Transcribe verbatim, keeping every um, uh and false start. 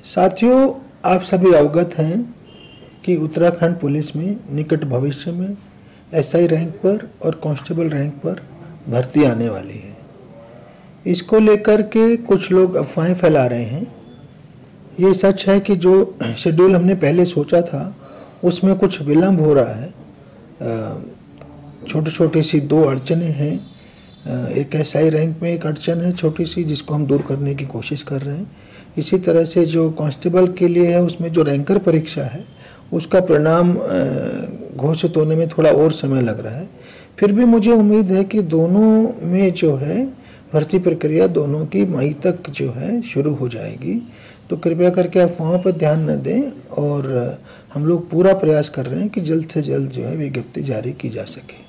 साथियों, आप सभी अवगत हैं कि उत्तराखंड पुलिस में निकट भविष्य में एसआई रैंक पर और कांस्टेबल रैंक पर भर्ती आने वाली है। इसको लेकर के कुछ लोग अफवाहें फैला रहे हैं। ये सच है कि जो शेड्यूल हमने पहले सोचा था उसमें कुछ विलम्ब हो रहा है। छोटी छोटी सी दो अड़चनें हैं। एक एसआई रैंक में एक अड़चन है छोटी सी, जिसको हम दूर करने की कोशिश कर रहे हैं। इसी तरह से जो कांस्टेबल के लिए है उसमें जो रैंकर परीक्षा है उसका परिणाम घोषित होने में थोड़ा और समय लग रहा है। फिर भी मुझे उम्मीद है कि दोनों में जो है भर्ती प्रक्रिया दोनों की मई तक जो है शुरू हो जाएगी। तो कृपया करके अफवाहों पर ध्यान न दें और हम लोग पूरा प्रयास कर रहे हैं कि जल्द से जल्द जो है विज्ञप्ति जारी की जा सके।